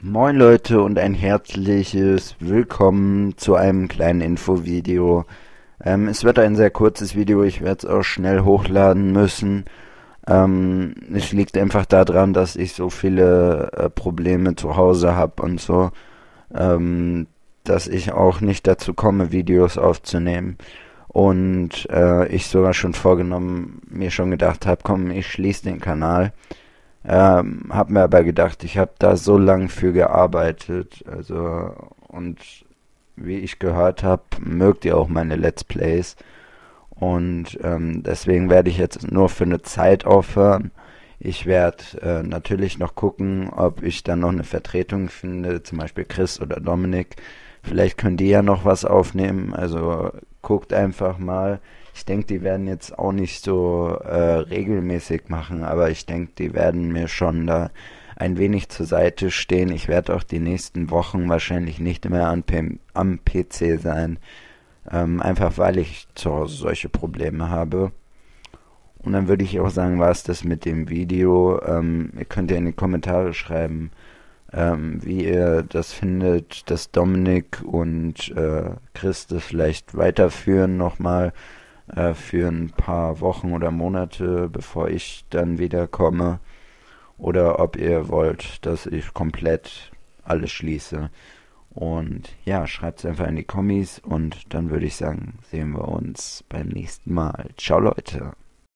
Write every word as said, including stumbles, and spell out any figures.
Moin Leute und ein herzliches Willkommen zu einem kleinen Infovideo. Ähm, es wird ein sehr kurzes Video, ich werde es auch schnell hochladen müssen. Ähm, es liegt einfach daran, dass ich so viele äh, Probleme zu Hause habe und so, ähm, dass ich auch nicht dazu komme, Videos aufzunehmen. Und äh, ich sogar schon vorgenommen, mir schon gedacht habe, komm, ich schließe den Kanal. Ähm, hab mir aber gedacht, ich habe da so lang für gearbeitet, also und wie ich gehört habe, mögt ihr auch meine Let's Plays und ähm, deswegen werde ich jetzt nur für eine Zeit aufhören. Ich werde äh, natürlich noch gucken, ob ich dann noch eine Vertretung finde, zum Beispiel Chris oder Dominik. Vielleicht können die ja noch was aufnehmen, also guckt einfach mal. Ich denke, die werden jetzt auch nicht so äh, regelmäßig machen, aber ich denke, die werden mir schon da ein wenig zur Seite stehen. Ich werde auch die nächsten Wochen wahrscheinlich nicht mehr an P am P C sein, ähm, einfach weil ich zu Hause solche Probleme habe. Und dann würde ich auch sagen, war es das mit dem Video. Ähm, ihr könnt ja in die Kommentare schreiben, ähm, wie ihr das findet, dass Dominik und äh, Chris das vielleicht weiterführen nochmal äh, für ein paar Wochen oder Monate, bevor ich dann wiederkomme. Oder ob ihr wollt, dass ich komplett alles schließe. Und ja, schreibt es einfach in die Kommis und dann würde ich sagen, sehen wir uns beim nächsten Mal. Ciao Leute.